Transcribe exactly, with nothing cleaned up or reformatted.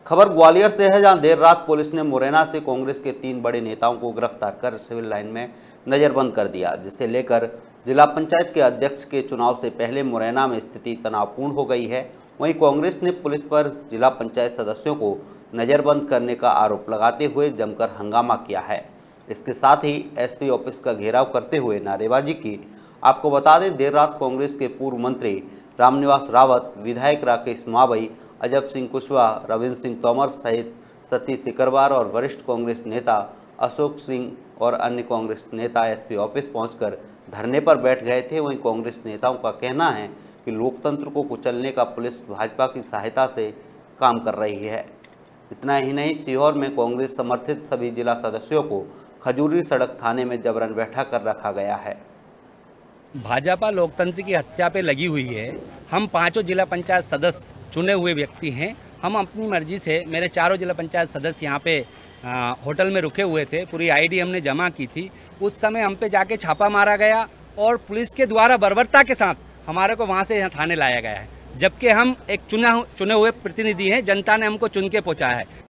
खबर ग्वालियर से है, जहां देर रात पुलिस ने मुरैना से कांग्रेस के तीन बड़े नेताओं को गिरफ्तार कर सिविल लाइन में नजरबंद कर दिया, जिसे लेकर जिला पंचायत के अध्यक्ष के चुनाव से पहले मुरैना में स्थिति तनावपूर्ण हो गई है। वहीं कांग्रेस ने पुलिस पर जिला पंचायत सदस्यों को नजरबंद करने का आरोप लगाते हुए जमकर हंगामा किया है। इसके साथ ही एसपी ऑफिस का घेराव करते हुए नारेबाजी की। आपको बता दें, देर रात कांग्रेस के पूर्व मंत्री रामनिवास रावत, विधायक राकेश मावई, अजब सिंह कुशवाहा, रविंद्र सिंह तोमर सहित सतीश सिकरवार और वरिष्ठ कांग्रेस नेता अशोक सिंह और अन्य कांग्रेस नेता एसपी ऑफिस पहुंचकर धरने पर बैठ गए थे। वहीं कांग्रेस नेताओं का कहना है कि लोकतंत्र को कुचलने का पुलिस भाजपा की सहायता से काम कर रही है। इतना ही नहीं, सीहोर में कांग्रेस समर्थित सभी जिला सदस्यों को खजूरी सड़क थाने में जबरन बैठा कर रखा गया है। भाजपा लोकतंत्र की हत्या पे लगी हुई है। हम पांचों जिला पंचायत सदस्य चुने हुए व्यक्ति हैं। हम अपनी मर्जी से, मेरे चारों जिला पंचायत सदस्य यहाँ पे आ, होटल में रुके हुए थे। पूरी आईडी हमने जमा की थी। उस समय हम पे जाके छापा मारा गया और पुलिस के द्वारा बर्बरता के साथ हमारे को वहाँ से यहाँ थाने लाया गया है, जबकि हम एक चुना चुने हुए प्रतिनिधि हैं। जनता ने हमको चुन के पहुँचाया है।